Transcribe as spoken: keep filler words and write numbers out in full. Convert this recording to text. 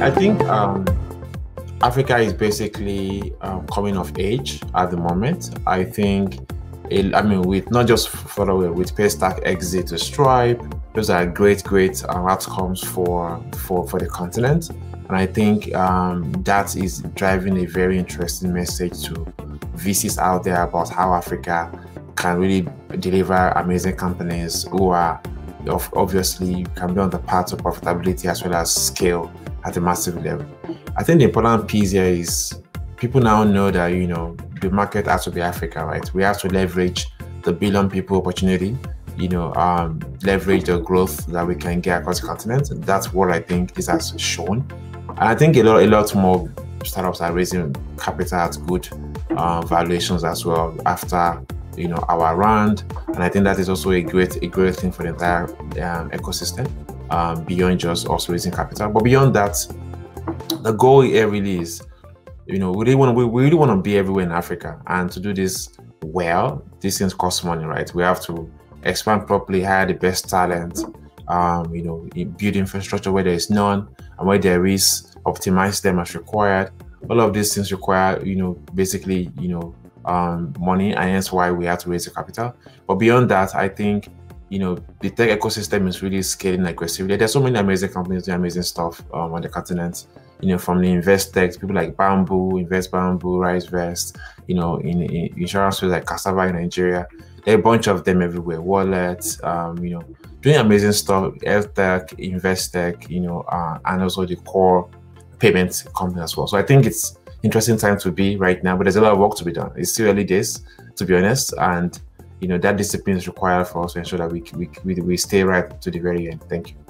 I think um, Africa is basically um, coming of age at the moment. I think, it, I mean, with not just for the with Paystack exit to Stripe, those are great, great uh, outcomes for for for the continent. And I think um, that is driving a very interesting message to V Cs out there about how Africa can really deliver amazing companies who are obviously can be on the path of profitability as well as scale at a massive level. I think the important piece here is people now know that, you know, the market has to be Africa, right? We have to leverage the billion people opportunity, you know, um, leverage the growth that we can get across the continent. That's what I think this has shown. And I think a lot, a lot more startups are raising capital at good uh, valuations as well after, you know, our round. And I think that is also a great, a great thing for the entire um, ecosystem, um, beyond just also raising capital. But beyond that, the goal here really is, you know, we really want to, we really want to be everywhere in Africa. And to do this well, these things cost money, right? We have to expand properly, hire the best talent, um, you know, build infrastructure where there is none, and where there is, optimize them as required. All of these things require, you know, basically, you know, um, money, and hence why we have to raise the capital. But beyond that, I think, you know, the tech ecosystem is really scaling aggressively. There's so many amazing companies doing amazing stuff um, on the continent. You know, from the Investec, people like Bamboo, Invest Bamboo, RiseVest, you know, in, in insurance like Cassava in Nigeria. There are a bunch of them everywhere. Wallets, um, you know, doing amazing stuff. HealthTech, Investec, you know, uh, and also the core payment company as well. So I think it's interesting time to be right now, but there's a lot of work to be done. It's still early days, to be honest, and you know that discipline is required for us to ensure that we we we, we stay right to the very end. Thank you.